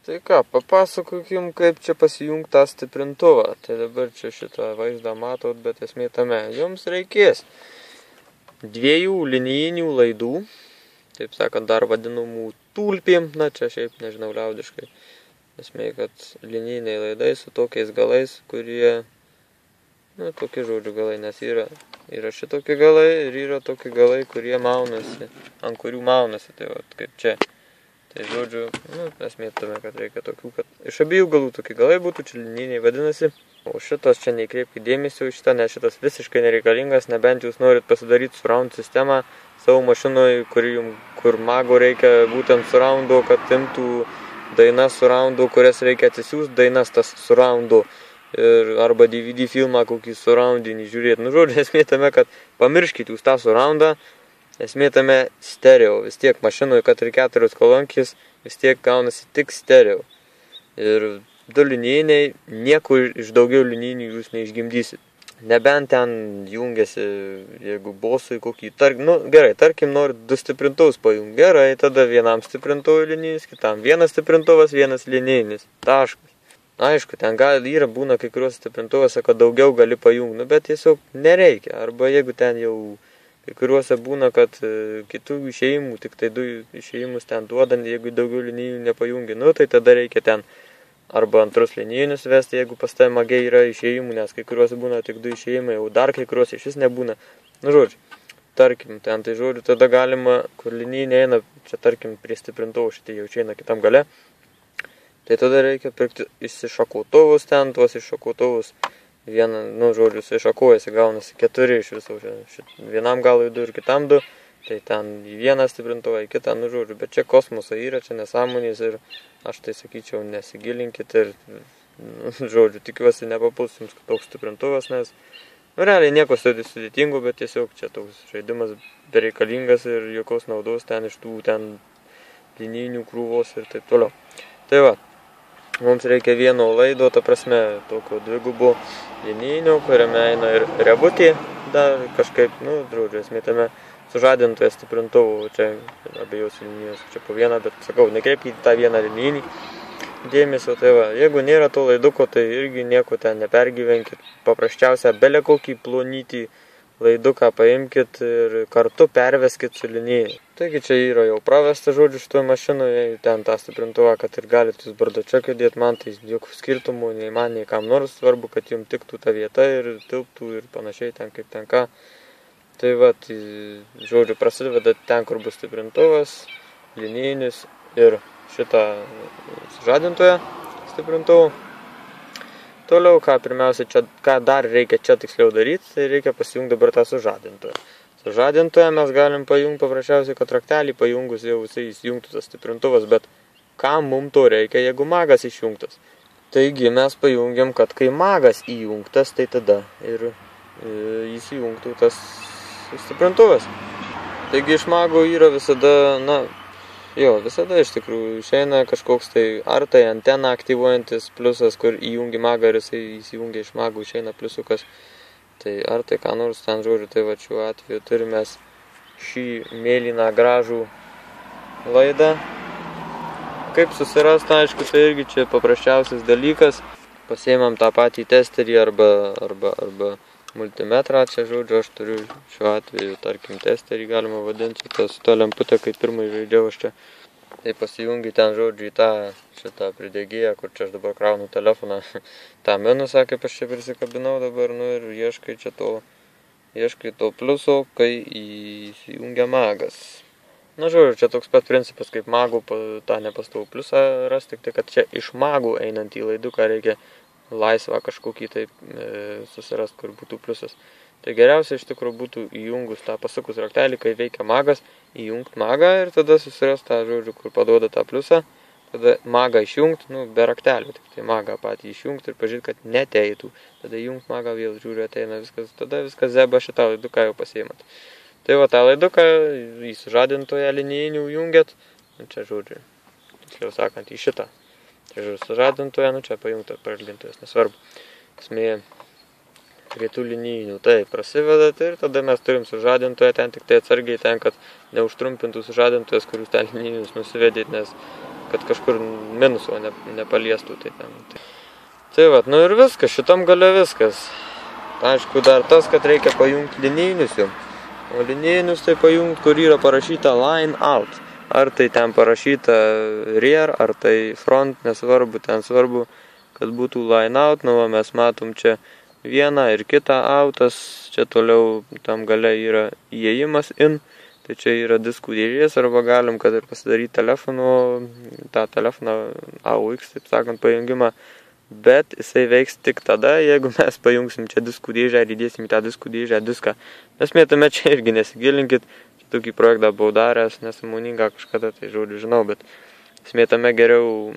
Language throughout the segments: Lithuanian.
Tai ką, papasakokim, kaip čia pasijungti tą stiprintuvą. Tai dabar čia šitą vaizdą matot, bet esmė tame. Jums reikės 2 linijinių laidų, taip sakant, dar vadinamų tulpėm, na čia šiaip nežinau liaudiškai. Esmė, kad linijiniai laidai su tokiais galais, kurie, nu, tokie žodžių galai, nes yra šitokie galai ir yra tokie galai, kurie maunasi, ant kurių maunasi, tai vat, kaip čia. Tai žodžiu, nu, esmė tame, kad reikia tokių, kad iš abiejų galų tokie galai būtų, čia linijiniai vadinasi. O šitos čia neikreipkite dėmesio į šitą, nes šitas visiškai nereikalingas, nebent jūs norit pasidaryti surround sistemą savo mašinoje, kur mago reikia būtent surroundo, kad imtų dainas surroundo, kurias reikia atsisiųsti, dainas tas surroundo. Ir arba DVD filmą kokį surroundinį žiūrėti. Nu, žodžiu, esmė tame, kad pamirškite jūs tą surroundą. Esmė tame stereo, vis tiek mašinoje, kad ir 4 kolonkės, vis tiek gaunasi tik stereo. Ir 2 linijiniai, nieko iš daugiau linijinių jūs neišgimdysit. Nebent ten jungiasi, jeigu bosui kokį, tarkim, nori 2 stiprintuvus pajungti. Gerai, tada vienam stiprintuvui linijinis, kitam 1 stiprintuvas, 1 linijinis. Taškas. Aišku, ten būna kai kuriuos stiprintuvose, kad daugiau gali pajungti, nu, bet tiesiog nereikia. Arba jeigu ten jau kai kuriuose būna, kad kitų išėjimų, tik tai 2 išėjimus ten duodant, jeigu daugiau linijų nepajungi, nu tai tada reikia ten arba 2 linijinius vesti, jeigu pas tai magiai yra išėjimų, nes kai kuriuose būna tik 2 išėjimai, jau dar kai kuriuose iš vis nebūna. Nu žodžiu, tarkim, ten tai žodžiu, tada galima, kur linijinė eina, čia tarkim prie stiprintuvų, šitai jau čia eina kitam gale, tai tada reikia pirkti išsišakotuvus ten, tuos iššakotuvus. Nu, žodžiu, iššakuojasi, gaunasi 4 iš viso. Vienam galui 2 ir kitam 2, tai ten į vieną stiprintuvą, į kitą, nu, žodžiu, bet čia kosmoso yra, čia nesąmonės ir aš tai sakyčiau, nesigilinkit ir, nu, žodžiu, tikiuosi nepapuls jums toks stiprintuvas, nes, nu, realiai nieko sudėtingo, bet tiesiog čia toks žaidimas bereikalingas ir jokios naudos ten iš tų ten linijinių krūvos ir taip toliau. Tai va. Mums reikia vieno laido, ta prasme, tokio 2 linijinio, kuriame eina ir rebutė, dar kažkaip, nu, žodžiu, esmė tame sužadintoje stiprintuvų, čia abiejos linijos, čia po vieną, bet sakau, nekreipkite tą vieną linijinį dėmesio, tai va, jeigu nėra to laiduko, tai irgi nieko ten nepergyvenkit, paprasčiausia, belė kokį plonytį laiduką paimkit ir kartu perveskit su linijai. Taigi čia yra jau pravesta žodžiu šitoje mašinoje, ten tą stiprintuvą, kad ir galite jūs bardačiokio dėti, man tai jokių skirtumų, nei man, nei kam nors, svarbu, kad jums tiktų ta vieta ir tilptų ir panašiai ten kaip ten ką. Tai va, žodžiu, prasideda ten, kur bus stiprintuvas, linijinis ir šitą sužadintoje stiprintuvų. Toliau, pirmiausia, ką dar reikia čia tiksliau daryti, tai reikia pasijungti dabar tą sužadintoją. Sužadintoje mes galim pajungti paprasčiausiai, kad raktelį pajungus jau jisai įsijungtų tas stiprintuvas, bet kam mums to reikia, jeigu magas išjungtas? Taigi mes pajungiam, kad kai magas įjungtas, tai tada ir įsijungtų tas stiprintuvas. Taigi iš mago yra visada, visada iš tikrųjų išeina kažkoks tai ar tai anteną aktyvuojantis pliusas, kur įjungi magą ir jisai įsijungia iš magų, išeina pliusukas. Tai ar tai ką nors ten žodžiu, tai va šiuo atveju turime šį mėlyną gražų laidą. Kaip susirasti, aišku, tai irgi čia paprasčiausias dalykas. Pasiėmam tą patį testerį arba multimetrą, čia žodžiu, aš turiu šiuo atveju, tarkim, testerį galima vadinti, ta lemputė, kai pirmai žaidžiau aš čia. Tai pasijungi ten, žodžiu, į šitą pridegėją, kur čia aš dabar kraunu telefoną, tą minusą, kaip aš čia prisikabinau dabar, nu ir ieškai to pliuso, kai įsijungia magas. Na, žodžiu, čia toks pat principas, kaip magų tą nepastovų pliusą rasti, tik tai, kad čia iš magų einant į laiduką reikia laisvą kažkokį taip susirast, kur būtų pliusas. Tai geriausia iš tikrųjų būtų įjungus tą pasukus raktelį, kai veikia magas, įjungt magą ir tada susirast tą žodžiu, kur paduoda tą pliusą, tada magą išjungt, be raktelio, tik tai magą patį išjungt ir pažiūrėti, kad neteitų. Tada įjungt magą vėl, žiūriu, ateina viskas, tada viskas zeba šitą laiduką jau pasiimat. Tai va tą laiduką į sužadintoje linijinių jungiat, čia žodžiu, tiksliau sakant, į šitą. Tai žodžiu, sužadintoje, čia pajungta prailgintojas, nesvarbu. Esmė prie tų linijinių, tai prasivedat ir tada mes turim sužadintoje, ten tik tai atsargiai ten, kad neužtrumpintų sužadintojas, kurius ten linijinius nusivedėt, nes kad kažkur minuso nepaliestų. Tai vat, nu ir viskas, šitam gale viskas. Aišku, dar tas, kad reikia pajungti linijinius jau. O linijinius tai pajungti, kur yra parašyta line out. Ar tai ten parašyta rear, ar tai front, nesvarbu, ten svarbu, kad būtų line out. Nu, mes matom čia vieną ir kitą outas, čia toliau tam gale yra įėjimas in. Tai čia yra diskų dėžės, arba galim, kad ir pasidaryti tą telefoną AUX, taip sakant, pajungimą. Bet jisai veiks tik tada, jeigu mes pajungsim čia diskų dėžę ir įdėsim tą diskų dėžę diską. Mes mėtame čia irgi nesigilinkit, čia tokį projektą buvau daręs, nesąmoningą kažkada, tai žodžiu žinau, bet mėtame geriau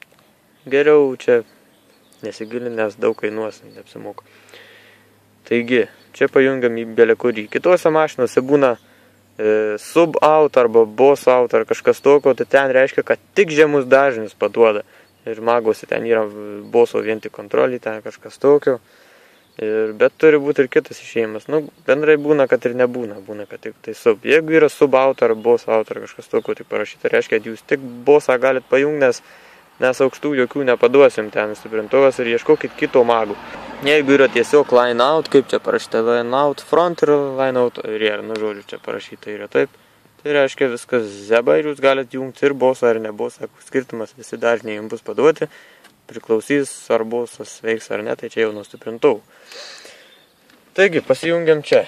čia nesigilinęs daug kainuos, neapsimoko. Taigi, čia pajungiam į belekurį. Kitose mašinose būna sub-out arba boss-out ar kažkas tokio, tai ten reiškia, kad tik žemus dažnius paduoda. Ir magose ten yra boso vien tik kontrolį, ten kažkas tokio. Bet turi būti ir kitas išėjimas. Nu, bendrai būna, kad ir nebūna, būna, kad tik tai sub. Jeigu yra sub-out ar boss-out ar kažkas tokio, tai parašyta, reiškia, kad jūs tik bossą galit pajungti, nes aukštų jokių nepaduosim ten stiprintuvas ir ieškokit kito magų. Jeigu yra tiesiog line out, kaip čia parašyta, line out front ir line out rear, nu žodžiu, čia parašyta yra taip. Tai reiškia viskas zeba ir jūs galite jungti ir bosą ar ne bosą, skirtumas visi dažniai jums bus paduoti, priklausys ar bosas veiks ar ne, tai čia jau nuo stiprintuvų. Taigi pasijungiam čia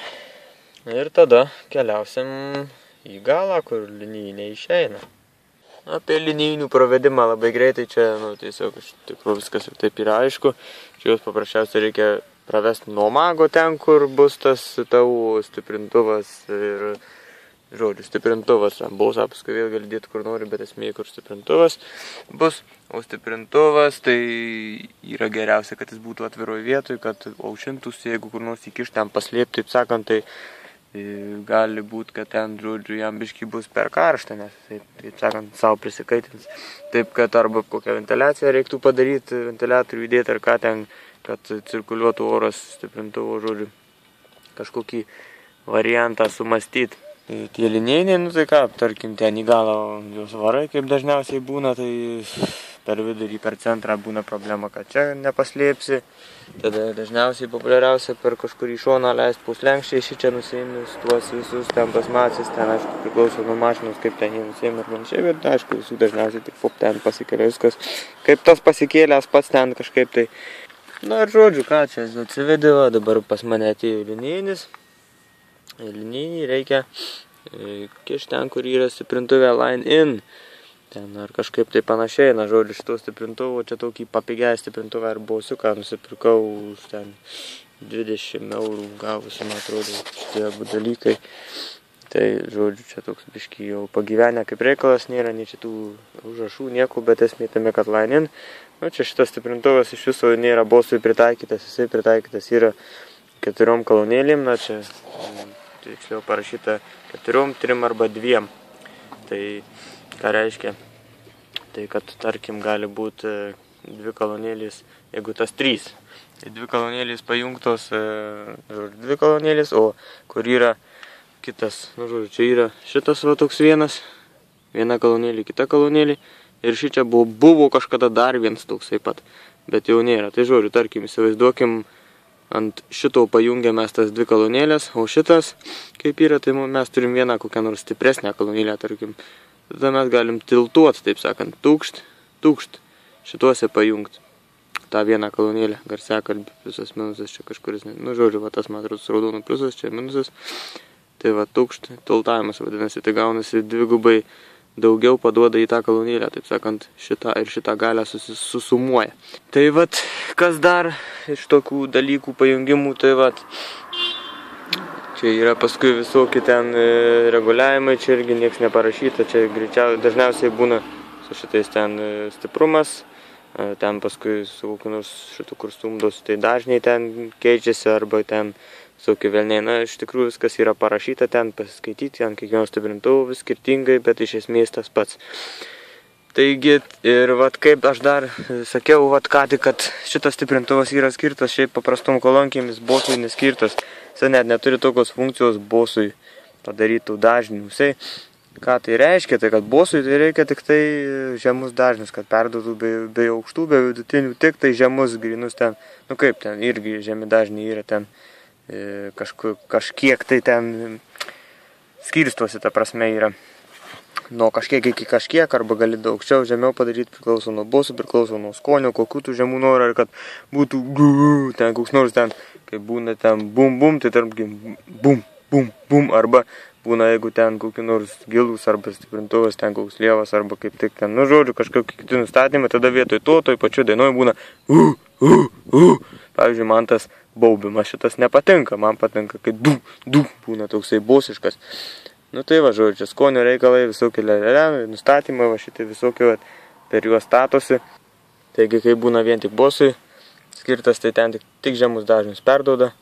ir tada keliausim į galą, kur linijiniai išeina. Apie linijinių pravedimą labai greitai čia, nu tiesiog iš tikrųjų viskas ir taip yra aišku, čia jūs paprasčiausiai reikia pravesti nuo mago ten, kur bus tas tavo stiprintuvas ir žodžiu, stiprintuvas, bosą paskui vėl gali dėti kur nori, bet esmė, kur stiprintuvas bus. O stiprintuvas tai yra geriausia, kad jis būtų atviroj vietoj, kad aušintųsi, jeigu kur nors įkiš ten paslėpti, taip sakant, tai gali būti, kad ten, žodžiu, jam biškį bus per karštą, nes taip sakant, savo prisikaitins. Taip, kad arba kokią ventiliaciją reiktų padaryti, ventiliatorių įdėti ar ką ten, kad cirkuliuotų oras stiprintuvo, žodžiu, kažkokį variantą sumastyti. Tie linijiniai, nu tai ką, tarkim, ten į galą jos varai, kaip dažniausiai būna, tai per vidurį, per centrą būna problema, kad čia nepaslėpsi. Tada dažniausiai populiariausia per kažkurį šoną leisti puslenkščiai, šičia nusiėmis tuos visus ten pasmacis, ten aišku priklauso nuo mašinos, kaip ten jį nusiėmė ir panašiai, bet aišku visų dažniausiai tik pop ten pasikėlė viskas, kaip tas pasikėlęs pats ten kažkaip tai. Na ir žodžiu, ką čia atsivedė, dabar pas mane atėjo linijinis. Linijinį reikia kišti ten, kur yra stiprintuvė line in. Ten ar kažkaip tai panašiai, na žodžiu, šito stiprintuvo, čia tokį papigę stiprintuvę ar bosiuką nusipirkau už ten 20 eurų gavusi, man atrodo, šitie abu dalykai. Tai žodžiu, čia toks biškį jau pagyvenę kaip reikalas, nėra nei šitų užrašų, nieko, bet esmė tame, kad line in. Nu, čia šitas stiprintuvas iš viso nėra bosui pritaikytas, jisai pritaikytas yra 4 kolonėlėm, na čia tiksliau parašyta 4, 3 arba 2. Tai ką reiškia? Tai kad tarkim gali būti 2 kolonėlės, jeigu tas 3. Tai 2 kolonėlės pajungtos, 2 kolonėlės, o kur yra kitas, nu žodžiu, čia yra šitas va toks viena kolonėlė, kita kolonėlė. Ir šičia buvo kažkada dar vienas toksai pat, bet jau nėra. Tai žodžiu, tarkim, įsivaizduokim, ant šito pajungiam mes tas 2 kolonėlės, o šitas, kaip yra, tai mes turim vieną kokią nors stipresnę kolonėlę, tarkim. Tada mes galim tiltuoti, taip sakant, tūkšt, šituose pajungti. Ta vieną kolonėlę, garsiakalbį, pliusas, minusas, čia kažkuris, nu žodžiu, va tas man atrodo raudonų pliusas, čia minusas. Tai va tūkšt, tiltavimas vadinasi, tai gaunasi dvigubai daugiau paduoda į tą kolonėlę, taip sakant, šitą ir šitą galę susumuoja. Tai vat, kas dar iš tokių dalykų pajungimų, tai vat, čia yra paskui visokie ten reguliavimai, čia irgi nieks neparašyta, čia dažniausiai būna su šitais ten stiprumas, ten paskui su kokiu nors šitų kur stumdos, tai dažniai ten keičiasi arba ten visokie velniai. Na, iš tikrųjų viskas yra parašyta ten, pasiskaityti, ten kiekvienos stiprintuvų vis skirtingai, bet iš esmės tas pats. Taigi, ir vat kaip aš dar sakiau, vat ką tik, kad šitas stiprintuvas yra skirtas šiaip paprastom kolonkėmis, bosui neskirtas. Jis net neturi tokios funkcijos bosui padarytų dažnių. Jisai Ką tai reiškia? Tai kad bosui tai reikia tik tai žemus dažnius, kad perduotų be aukštų, be vidutinių, tik tai žemus grinus ten. Nu kaip ten, irgi žemi dažniai yra ten kažkiek tai ten skirstosi, ta prasme yra. Nuo kažkiek iki kažkiek, arba gali daug aukščiau, žemiau padaryti, priklauso nuo bosų, priklauso nuo skonio, kokių tų žemų nori, ar kad būtų ten koks nors ten, kai būna ten bum bum, tai tarpkim bum bum bum, arba būna, jeigu ten kokį nors gilus arba stiprintuvas, ten koks lievas, arba kaip tik ten, nu žodžiu, kažkokį kiti nustatymą, tada vietoj to, toj pačiu dainoj būna Pavyzdžiui, man tas baubimas šitas nepatinka, man patinka, kai būna toksai bosiškas. Nu tai va, žodžiu, skonio reikalai, visokie nustatymai, va šitai visokie per juos statosi. Taigi, kai būna vien tik bosui skirtas, tai ten tik žemus dažnius perduoda.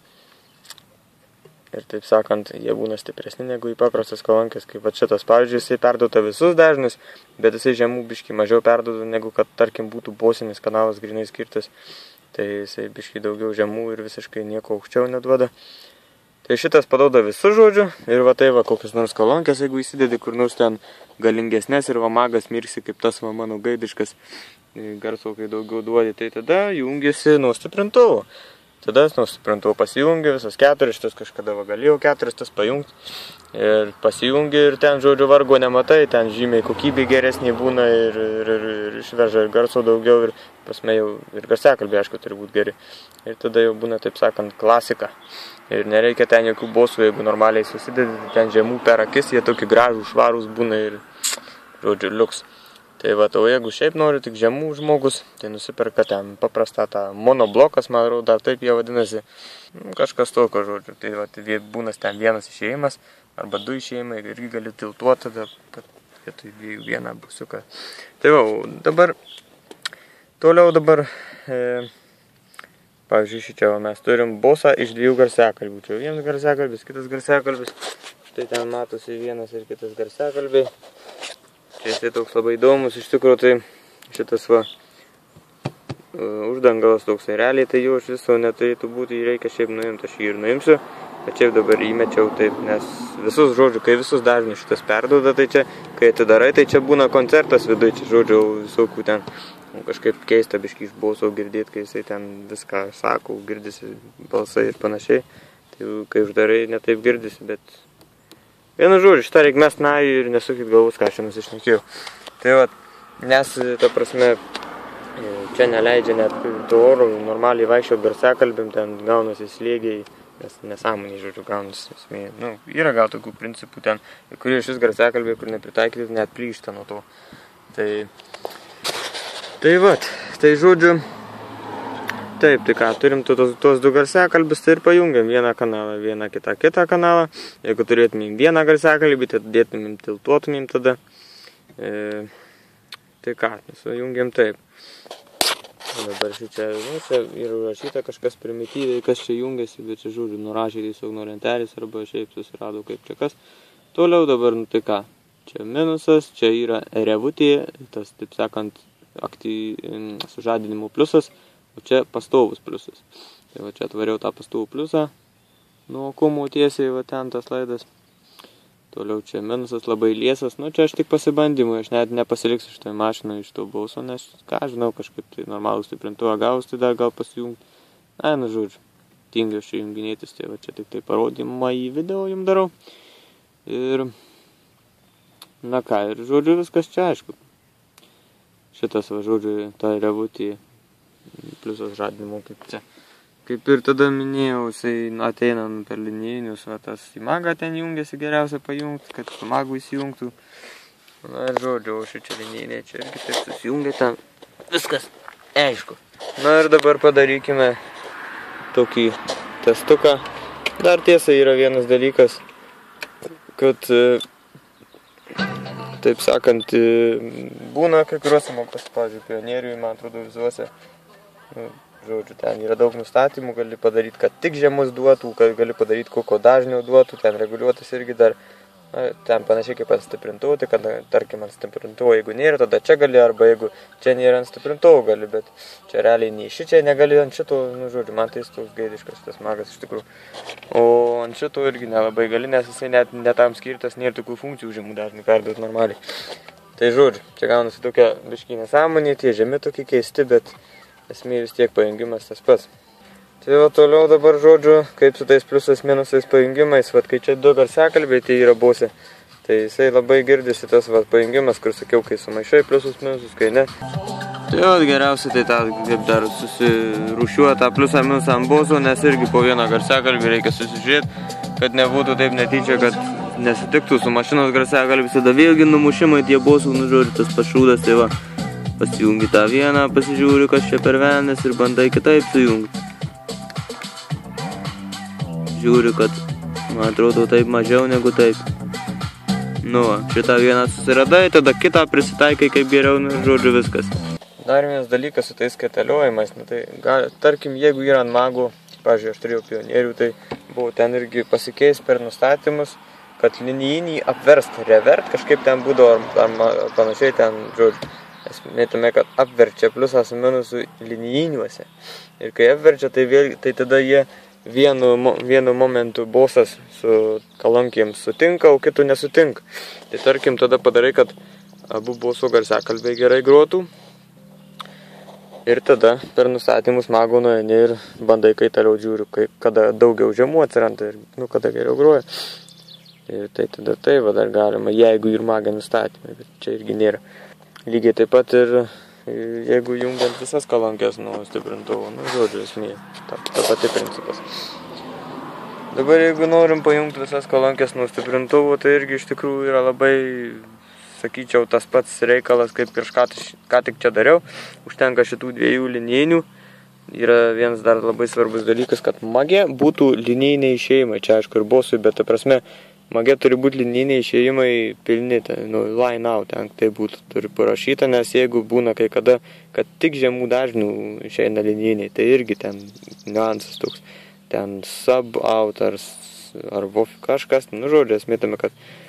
Ir taip sakant, jie būna stipresni negu į paprastas kalankės, kaip va šitas. Pavyzdžiui, jisai perduoda visus dažnius, bet jisai žemų biškį mažiau perduoda, negu kad, tarkim, būtų bosinis kanalas grinai skirtas. Tai jisai biškį daugiau žemų ir visiškai nieko aukščiau neduoda. Tai šitas paduoda visus, žodžiu, ir va tai va kokias nors kolonkės, jeigu įsidedi kur nors ten galingesnės ir va magas mirksi, kaip tas va mano gaidiškas garso, kai daugiau duodi, tai tada jungiasi nuo stiprintuvo. Tada nuo stiprintuvo pasijungi visas 4, šitas kažkada va galėjau 4 tas pajungti. Ir pasijungi ir ten, žodžiu, vargo nematai, ten žymiai kokybė geresnė būna ir išveža ir garso daugiau, ir pasme jau ir garsiakalbiai, aišku, turi būti geri. Ir tada jau būna, taip sakant, klasika. Ir nereikia ten jokių bosų, jeigu normaliai susidedi, ten žemų per akis, jie tokie gražų, švarūs būna ir, žodžiu, liuks. Tai va, o jeigu šiaip nori tik žemų žmogus, tai nusiperka ten paprastą tą monoblokas, man atrodo, dar taip jie vadinasi, kažkas tokio, žodžiu. Tai va, tai būna ten vienas išėjimas, arba 2 išėjimai, irgi gali tiltuoti tada, kad vietoj 2 vieną busiuką. Tai va, dabar, toliau dabar, pavyzdžiui, šičia mes turim bosą iš 2 garsiakalbių. Čia vienas garsiakalbis, kitas garsiakalbis. Štai ten matosi vienas ir kitas garsiakalbiai. Čia jisai toks labai įdomus, iš tikrųjų tai šitas va uždangalas toksai realiai, tai jau iš viso neturėtų būti, jį reikia šiaip nuimti, aš jį ir nuimsiu. Bet šiaip dabar įmečiau taip, nes visus, žodžiu, kai visus dažnius šitas perduoda, tai čia, kai atidarai, tai čia būna koncertas viduje, čia, žodžiu, visokių ten kažkaip keista biškį iš boso girdėti, kai jisai ten viską sako, girdisi balsai ir panašiai. Tai kai uždarai, netaip girdisi, bet vienu žodžiu, šitą reik mest narį ir nesukit galvus, ką aš nusišnekėjau. Tai va, nes, ta prasme, čia neleidžia net to oro, normaliai vaikščiau garsiakalbim, ten gaunasi slėgiai, nesąmoniai, žodžiu, gaunasi esmė. Nu, yra gal tokių principų ten, kurie šis garsiakalbiai, kur nepritaikyti, net plyšta nuo to. Tai va, tai žodžiu, taip, tai ką, turim tuos 2 garsiakalbius, tai ir pajungiam vieną kanalą, vieną kitą kanalą. Jeigu turėtumėm vieną garsiakalbį, tai dėtumėm, tiltuotumėm tada. Tai ką, sujungiam taip. Dabar šičia, nu, čia yra rašyta kažkas primityviai, kas čia jungiasi, bet čia, žodžiu, nurašė tiesiog nuo lentelės arba šiaip susirado kaip čia kas. Toliau dabar, nu tai ką, čia minusas, čia yra revutė, tas, taip sakant, sužadinimo pliusas. O čia pastovus pliusas. Tai va čia atvariau tą pastovų pliusą. Nuo kumo tiesiai va ten tas laidas. Toliau čia minusas labai liesas. Nu čia aš tik pasibandymui. Aš net nepasiliksiu šitoj mašinoj iš to boso. Nes ką žinau, kažkaip tai normalų stiprintuvą gavus, tai dar gal pasijungti. Na, nu žodžiu. Tingiu aš čia junginėtis. Tai va čia tik tai parodymą į video jums darau. Ir na ką, ir žodžiu viskas čia aišku. Šitas va žodžiu ta revutė. Pliusas žadinimo kaip čia. Kaip ir tada minėjau, jisai ateina per linijinius, va tas į magą ten jungiasi geriausia pajungti, kad su magu įsijungtų. Na ir žodžiu, o šičia linijiniai čia irgi taip susijungia ten. Viskas aišku. Na ir dabar padarykime tokį testuką. Dar tiesa yra vienas dalykas, kad taip sakant, būna kai kuriuose, pavyzdžiui, pionieriui, man atrodo, visuose. Žodžiu, ten yra daug nustatymų, gali padaryti, kad tik žemus duotų, kad gali padaryti kokio dažnio duotų, ten reguliuotis irgi dar. ten panašiai kaip ant stiprintuvo, tai kad, tarkim, ant stiprintuvo, jeigu nėra, tada čia gali, arba jeigu čia nėra ant stiprintuvo gali, bet čia realiai nei šičia negali ant šito, nu žodžiu, man tai toks gaidiškas šitas magas iš tikrųjų. O ant šito irgi nelabai gali, nes jisai net netam skirtas, nėra tokių funkcijų žemų dažnai perduoti normaliai. Tai žodžiu, čia gaunasi tokia biškį nesąmonė, tie žemi tokie keisti, bet esmė vis tiek pajungimas tas pats. Tai va toliau dabar žodžiu, kaip su tais pliusais minusais pajungimais, va kai čia du garsiakalbiai tai yra Bose, tai jisai labai girdisi tas va pajungimas, kur sakiau, kai sumaišai pliusus minusus, kai ne. Tai va geriausia tai tą, kaip dar susirūšiuoja tą pliusą minusą ant Boso, nes irgi po vieną garsiakalbį reikia susižiūrėti, kad nebūtų taip netyčia, kad nesitiktų su mašinos garsiakalbis, tada vėlgi numušimai tie Bosų, nu žodžiu, tas pašūdas, tai va, pasijungi tą vieną, pasižiūri, kas čia per velnes ir bandai kitaip sujungti. Žiūri, kad, man atrodo, taip mažiau negu taip. Nu, šitą vieną susiradai, tada kitą prisitaikai kaip geriau, nu, žodžiu, viskas. Dar vienas dalykas su tais kaitaliojimais, nu, tai tarkim, jeigu yra ant magų, pavyzdžiui, aš turėjau pionierių, tai buvo ten irgi pasikeis per nustatymus, kad linijinį apverst, revert, kažkaip ten būdavo, ar panašiai ten, žodžiu, esmė tame, kad apverčia pliusą su minusu linijiniuose. Ir kai apverčia, tai tada jie vienu momentu Bosas su kalankėm sutinka, o kitų nesutinka. Tai tarkim, tada padarai, kad abu Boso garsiakalbiai gerai grotų. Ir tada per nustatymus mago nueini ir bandai kaitaliau žiūriu, kada daugiau žemų atsiranda ir kada geriau groja. Ir tai tada tai va dar galima, jeigu ir magai nustatymai, bet čia irgi nėra. Lygiai taip pat ir jeigu jungiant visas kalankės nuo stiprintuvo, nu žodžiu esmė, ta pati principas. Dabar jeigu norim pajungti visas kalankės nuo stiprintuvo, tai irgi iš tikrųjų yra labai, sakyčiau, tas pats reikalas, kaip ir ką tik čia dariau. Užtenka šitų dviejų linijinių. Yra vienas dar labai svarbus dalykas, kad magė būtų linijiniai išėjimai. Čia aišku ir Bosui, bet ta prasme, magė turi būti linijiniai išėjimai pilni, line out, ten tai būtų turi parašyta, nes jeigu būna kai kada, kad tik žemų dažnių išeina linijiniai, tai irgi ten niuansas toks, ten sub out ar kažkas, nu žodžiu, esmė tame,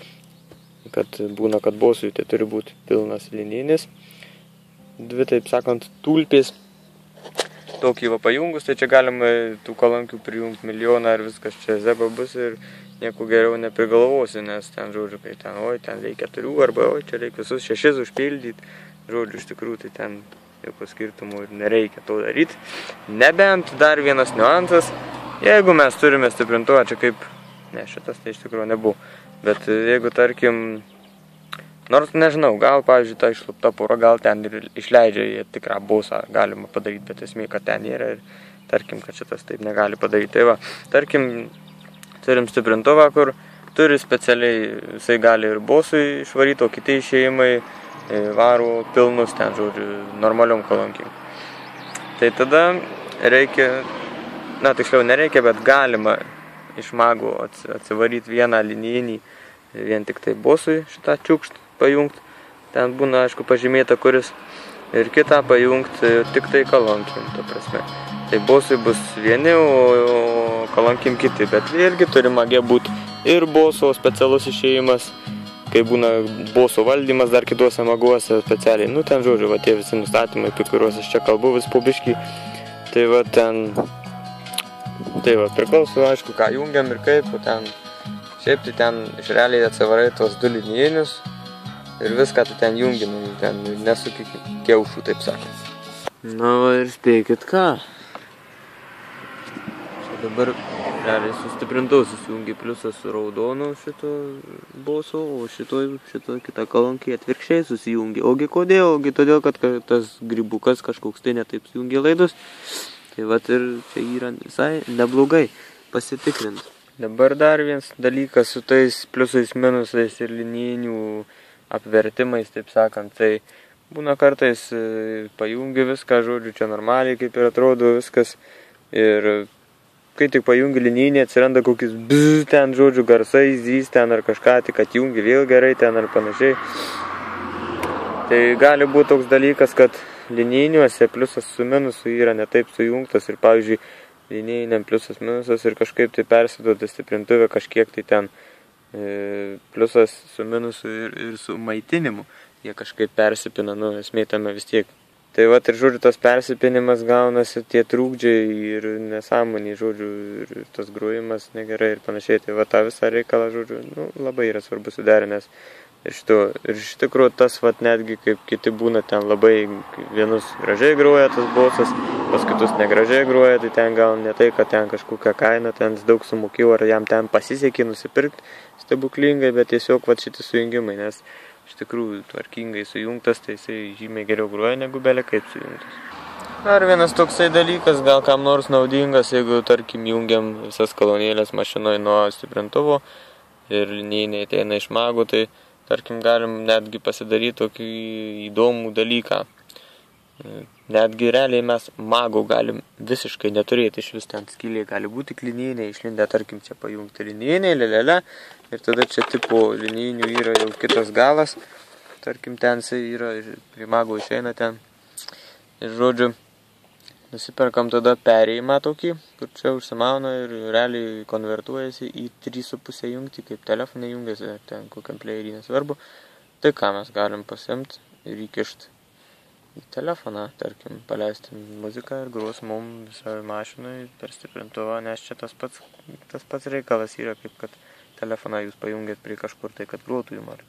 kad būna, kad Bosui tai turi būti pilnas linijinis, dvi, taip sakant, tulpės. Tokį va pajungus, tai čia galima tų kalankių prijungti milijoną ir viskas čia zeba bus ir nieko geriau neprigalvosi, nes ten, žodžiu, kai ten, ten reikia 4 arba, čia reikia visus 6 užpildyti, žodžiu, iš tikrųjų, tai ten jokio skirtumų ir nereikia to daryti. Nebent dar vienas niuansas, jeigu mes turime stiprintuvą, čia kaip, ne, šitas tai iš tikrųjų nebuvo, bet jeigu, tarkim, nors nežinau, gal, pavyzdžiui, ta išlupta pora, gal ten ir išleidžia į tikrą Bosą, galima padaryti, bet esmė, kad ten yra ir tarkim, kad šitas taip negali padaryti. Tai va, tarkim, turim stiprintuvą, kur turi specialiai, jisai gali ir Bosui išvaryti, o kiti išėjimai varų pilnus ten, žodžiu, normaliom kalankim. Tai tada reikia, na, tiksliau nereikia, bet galima iš magų atsivaryti vieną linijinį, vien tik tai Bosui šitą čiukštą pajungti, ten būna, aišku, pažymėta kuris, ir kitą pajungti tik tai kalankim, ta prasme. Tai Bosui bus vieni, o kalankim kiti, bet vėlgi turi magė būti ir Boso specialus išėjimas, kai būna Boso valdymas dar kituose maguose specialiai. Nu, ten, žodžiu, va tie visi nustatymai, apie kuriuos aš čia kalbu vis po biškį, tai va ten, tai va priklauso, aišku, ką jungiam ir kaip, o ten, šiaip tai ten iš realiai atsivarai tuos 2 linijinius, ir viską tu ten jungi, ten nesuki kiaušų, taip sakant. Na va ir spėkit ką. Čia dabar realiai sustiprintau susijungi pliusą su raudonu šito Boso, o šito kitą kalankį atvirkščiai susijungi. Ogi kodėl? Ogi todėl, kad tas grybukas kažkoks tai netaip sujungi laidus. Tai vat ir čia yra visai neblogai pasitikrint. Dabar dar vienas dalykas su tais pliusais, minusais ir linijinių apvertimais, taip sakant, tai būna kartais pajungi viską, žodžiu, čia normaliai kaip ir atrodo viskas ir kai tik pajungi linijinį atsiranda kokis ten, žodžiu, garsai, zys ten ar kažką, tik atjungi vėl gerai ten ar panašiai. Tai gali būti toks dalykas, kad linijiniuose pliusas su minusu yra netaip sujungtas ir, pavyzdžiui, linijiniam pliusas minusas ir kažkaip tai persiduoda stiprintuvė kažkiek tai ten pliusas su minusu ir su maitinimu. Jie kažkaip persipina, nu, esmė tame vis tiek. Tai vat ir, žodžiu, tas persipinimas gaunasi, tie trūkdžiai ir nesąmoniai, žodžiu, ir tas grojimas negerai ir panašiai. Tai va tą visą reikalą, žodžiu, nu, labai yra svarbu suderinęs. Ir iš tikrųjų tas vat netgi kaip kiti būna ten labai vienus gražiai groja tas bosas, pas kitus negražiai groja, tai ten gal ne tai, kad ten kažkokią kainą, ten daug sumokėjau, ar jam ten pasisekė nusipirkti stebuklingai, bet tiesiog vat šitie sujungimai, nes iš tikrųjų tvarkingai sujungtas, tai jisai žymiai geriau groja negu belė kaip sujungtas. Dar vienas toksai dalykas, gal kam nors naudingas, jeigu tarkim jungiam visas kolonėlės mašinoje nuo stiprintuvo ir linijiniai ateina iš magų, tai tarkim galim netgi pasidaryti tokį įdomų dalyką. Netgi realiai mes magų galim visiškai neturėti, iš vis ten skylė gali būti linijiniai, išlindę tarkim čia pajungti linijiniai, lelele, ir tada čia tipo linijinių yra jau kitas galas, tarkim ten yra, prie magų išeina ten. Ir žodžiu, nusiperkam tada perėjimą tokį, kur čia užsimauna ir realiai konvertuojasi į 3,5 jungtį, kaip telefonai jungiasi, ar ten kokiam playerį nesvarbu. Tai ką mes galim pasimti ir įkišti į telefoną, tarkim, paleisti muziką ir gros mum visai mašinai per stiprintuvą, nes čia tas pats reikalas yra, kaip kad telefoną jūs pajungėt prie kažkur, tai kad grotų jum ar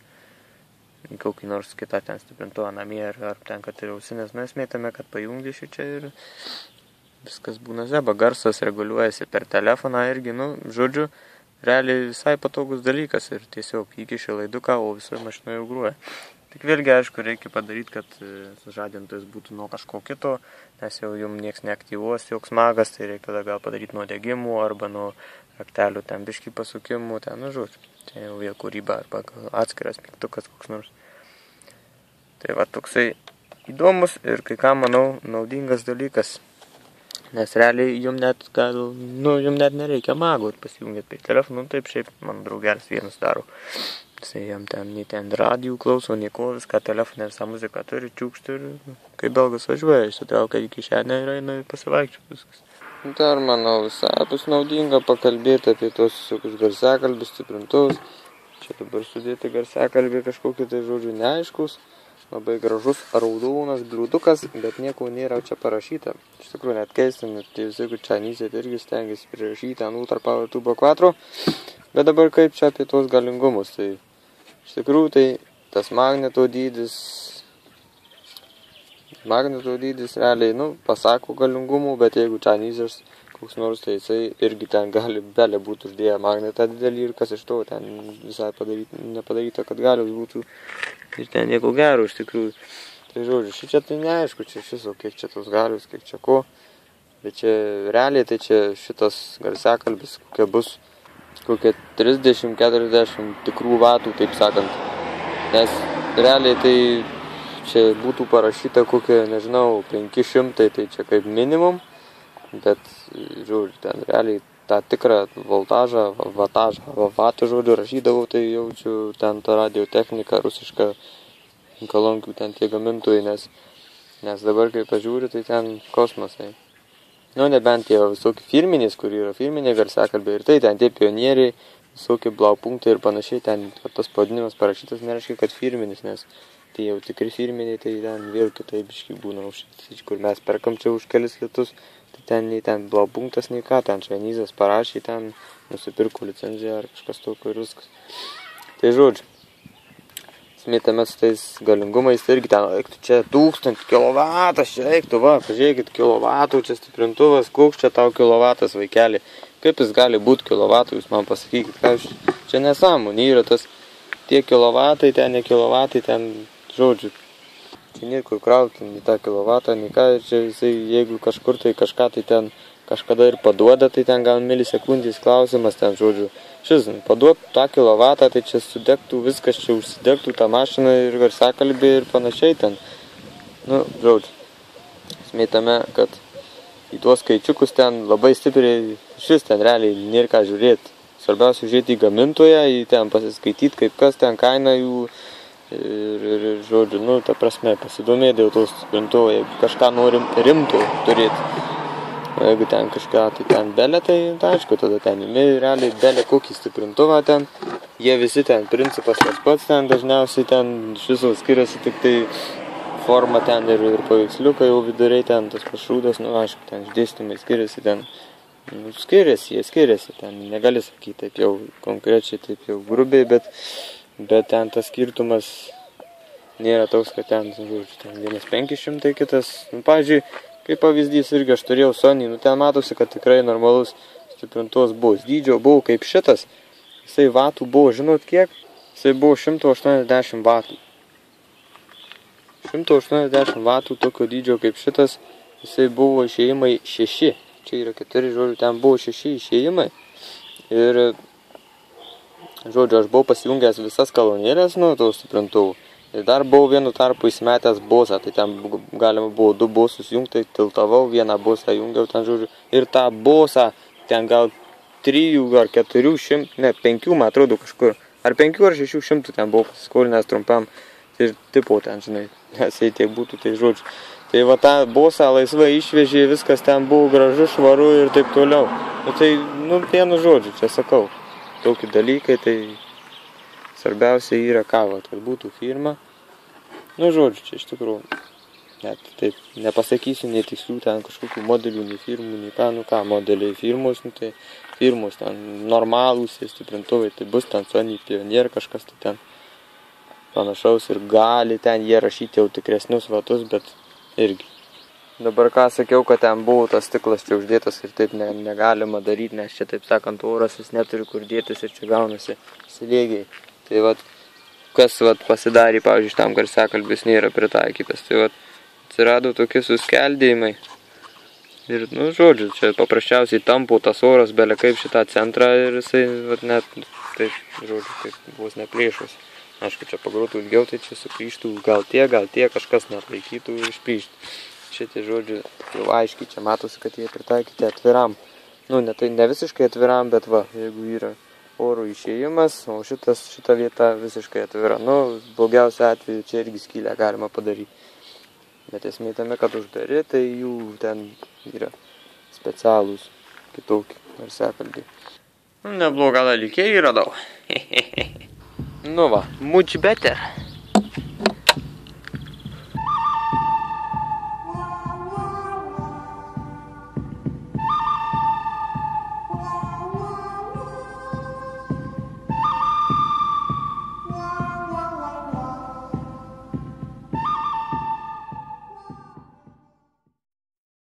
kokį nors kitą ten stiprintuvą namie, ar ten, kad ir ausinės, nu esmė tame, kad pajungi šį čia ir viskas būna zeba, garsas reguliuojasi per telefoną irgi, nu, žodžiu, realiai visai patogus dalykas ir tiesiog įkiši laiduką, o visoje mašinoje jau groja. Tik vėlgi, aišku, reikia padaryti, kad sužadintojas būtų nuo kažko kito, nes jau jums nieks neaktyvuos, joks magas, tai reikia tada gal padaryti nuo degimų arba nuo raktelių ten biškį pasukimų, ten, nu, žodžiu. Tai jau vėl kūryba arba atskiras mygtukas koks nors. Tai va toksai įdomus ir kai ką, manau, naudingas dalykas. Nes realiai jums net nereikia magų ir pasijungėt prie telefonų, taip šiaip mano draugelis vienas daro. Jisai jam ten, nei ten radijų klauso, nieko, viską telefonė visą muziką turi, čiūkšti ir kaip belgas važiuoja, išsitraukia į kišenę ir eina pasivaikščioti viskas. Dar, manau, visai bus naudinga pakalbėti apie tos visokius garsiakalbius, stiprintuvus. Čia dabar sudėti garsiakalbį kažkokį tai žodžių neaiškus, labai gražus raudonas bliūdukas, bet nieko nėra čia parašyta. Iš tikrųjų net keista, net tie visokių čainysiai irgi stengiasi prirašyti ant Ultra Power Turbo 4, bet dabar kaip čia apie tos galingumus, tai iš tikrųjų tai tas magneto dydis realiai, nu, pasako galingumų, bet jeigu čainyzas koks nors, tai jisai irgi ten gali belė būtų uždėję magnetą didelį ir kas iš to ten visai nepadaryta, kad galios būtų ir ten nieko gero iš tikrųjų. Tai žodžiu, čia tai neaišku, čia šiso, kiek čia tos galios, kiek čia ko, bet čia realiai tai čia šitas garsiakalbis kokia bus, kokie 30-40 tikrų vatų, taip sakant, nes realiai tai čia būtų parašyta kokie, nežinau, 500, tai čia kaip minimum, bet, žodžiu, ten realiai tą tikrą voltažą, vatų, žodžiu, rašydavau, tai jaučiu ten tą radiotechniką rusišką kolonkių ten tie gamintojai, nes dabar, kai pažiūri, tai ten kosmosai. Nu, nebent tie visokie firminės, kur yra firminiai garsiakalbiai ir tai ten tie pionieriai, visokie blaupunktai ir panašiai, ten tas pavadinimas parašytas nereiškia, kad firminis, nes tai jau tikri firminiai, tai ten vėl kitaip biškai būna užšityti, kur mes perkam čia už kelis litus, tai ten nei ten blaupunktas, nei ką, ten čainyzas parašė, ten nusipirko licenciją ar kažkas tokio ir viskas. Tai žodžiu, smėtame su tais galingumais, tai irgi ten, eiktų čia 1000 kilovatas, čia eiktų, va, pažiūrėkit, kilovatų, čia stiprintuvas, koks čia tau kilovatas, vaikeli, kaip jis gali būti kilovatų, jūs man pasakykit, ką čia nesąmonė, yra tas tie kilovatai, ten ne kilovatai, ten, žodžiu, čia niekur krauti, nei tą kilovatą, nei ką, ir čia jisai, jeigu kažkur tai kažką tai ten kažkada ir paduoda, tai ten gal milisekundės klausimas, ten, žodžiu, šis, paduotų tą kilovatą, tai čia sudegtų, viskas čia užsidegtų, tą mašiną ir garsiakalbį ir panašiai ten. Nu, žodžiu, smėtame, kad į tuos skaičiukus ten labai stipriai, šis ten realiai nėra ką žiūrėti. Svarbiausia žiūrėti į gamintoją, į ten pasiskaityti, kaip kas ten kaina jų ir žodžiu, nu, ta prasme, pasidomėti dėl tos sprintuvo, jeigu kažką norim rimto turėti. O jeigu ten kažką, tai ten belė, tai aišku, tada ten imi realiai belė kokį stiprintuvą ten. Jie visi ten, principas tas pats ten, dažniausiai ten iš viso skiriasi tik tai forma ten ir paveiksliukai jau viduriai ten, tas pašrūdas, nu aišku, ten išdėstymai skiriasi ten. Nu, skiriasi, jie skiriasi, ten negali sakyti taip jau konkrečiai, taip jau grubiai, bet ten tas skirtumas nėra toks, kad ten, žodžiu, ten vienas 500, kitas, nu, pavyzdžiui, kaip pavyzdys irgi aš turėjau Sony, nu, ten matosi, kad tikrai normalus stiprintuvas buvo, dydžio buvo kaip šitas, jisai vatų buvo, žinot kiek? Jisai buvo 180 vatų. 180 vatų tokio dydžio kaip šitas, jisai buvo išėjimai 6. Čia yra 4, žodžiu, ten buvo 6 išėjimai. Ir, žodžiu, aš buvau pasijungęs visas kolonėlės nuo to stiprintuvų. Ir dar buvau vienu tarpu įsimetęs bosą, tai ten galima buvo 2 bosus jungti, tai tiltavau, vieną bosą jungiau ten, žodžiu. Ir tą bosą ten gal 3 ar 400, ne, 5, man atrodo kažkur. Ar 5 ar 600 ten buvau pasiskolinęs trumpam. Tai tipo ten, žinai, nes jei tiek būtų, tai žodžiu. Tai va tą bosą laisvai išvežė, viskas ten buvo gražu, švaru ir taip toliau. Nu, tai, nu, vienu žodžiu, čia sakau. Tokie dalykai, tai svarbiausia yra ką, va, kad būtų firma. Nu, žodžiu, čia iš tikrųjų. Net taip nepasakysiu nei tikslių ten kažkokių modelių, nei firmų, nei ką, nu ką, modeliai firmos, nu tai firmos ten normalūs, stiprintuvai, tai bus ten Sony, Pioneer kažkas tai ten panašaus ir gali ten jie rašyti jau tikresnius vatus, bet irgi. Dabar ką sakiau, kad ten buvo tas stiklas čia uždėtas ir taip negalima daryti, nes čia taip sakant oras jis neturi kur dėtis ir čia gaunasi slėgiai. Tai vat, kas vat pasidarė, pavyzdžiui, tam garsiakalbis nėra pritaikytas. Tai vat atsirado tokie suskeldėjimai. Ir, nu, žodžiu, čia paprasčiausiai tampo tas oras belia kaip šitą centrą ir jisai vat net, taip, žodžiu, taip vos neplėšus. Aišku, čia pagrotų ilgiau, tai čia supryštų gal tie, kažkas net laikytų ir išpryštų. Šitie žodžiu jau aiškiai čia matosi, kad jie pritaikyti atviram. Nu, ne visiškai atviram, bet va, jeigu yra oro išėjimas, o šita vieta visiškai atvira. Nu, blogiausia atveju čia irgi skylę galima padaryti. Bet esmė tame, kad uždari, tai jų ten yra specialūs kitokie garsiakalbiai. Nu, neblogą dalykį radau. Nu va, much better.